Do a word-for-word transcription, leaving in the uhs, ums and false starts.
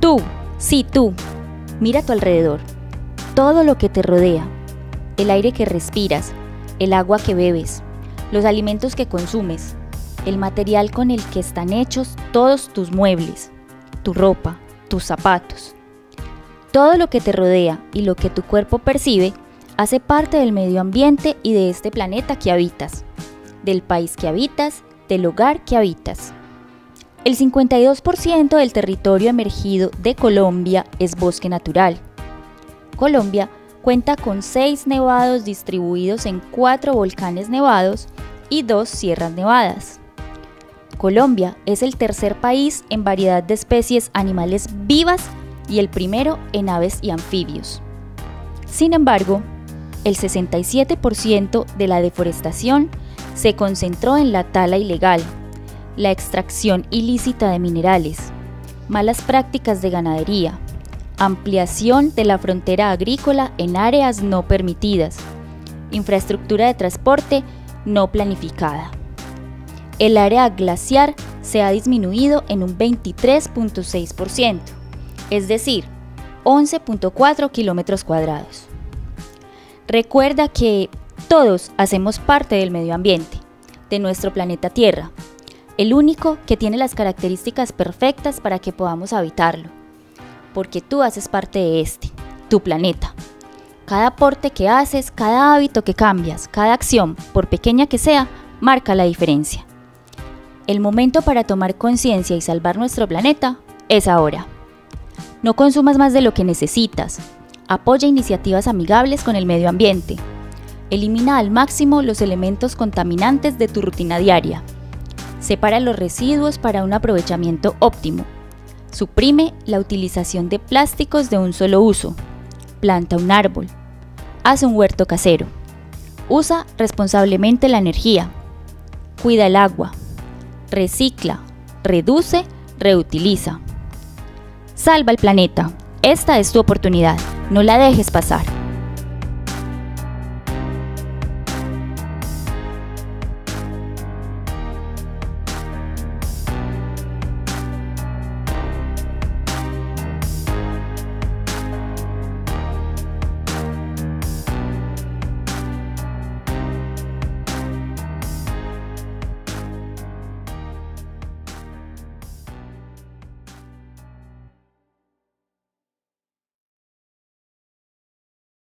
Tú, sí tú, mira a tu alrededor, todo lo que te rodea, el aire que respiras, el agua que bebes, los alimentos que consumes, el material con el que están hechos todos tus muebles, tu ropa, tus zapatos. Todo lo que te rodea y lo que tu cuerpo percibe hace parte del medio ambiente y de este planeta que habitas, del país que habitas, del hogar que habitas. El cincuenta y dos por ciento del territorio emergido de Colombia es bosque natural. Colombia cuenta con seis nevados distribuidos en cuatro volcanes nevados y dos sierras nevadas. Colombia es el tercer país en variedad de especies animales vivas y el primero en aves y anfibios. Sin embargo, el sesenta y siete por ciento de la deforestación se concentró en la tala ilegal, la extracción ilícita de minerales, malas prácticas de ganadería, ampliación de la frontera agrícola en áreas no permitidas, infraestructura de transporte no planificada. El área glaciar se ha disminuido en un veintitrés punto seis por ciento, es decir, once punto cuatro kilómetros cuadrados. Recuerda que todos hacemos parte del medio ambiente, de nuestro planeta Tierra, el único que tiene las características perfectas para que podamos habitarlo, porque tú haces parte de este, tu planeta. Cada aporte que haces, cada hábito que cambias, cada acción, por pequeña que sea, marca la diferencia. El momento para tomar conciencia y salvar nuestro planeta es ahora. No consumas más de lo que necesitas. Apoya iniciativas amigables con el medio ambiente. Elimina al máximo los elementos contaminantes de tu rutina diaria. Separa los residuos para un aprovechamiento óptimo. Suprime la utilización de plásticos de un solo uso. Planta un árbol. Haz un huerto casero. Usa responsablemente la energía. Cuida el agua. Recicla, reduce, reutiliza. Salva el planeta. Esta es tu oportunidad. No la dejes pasar.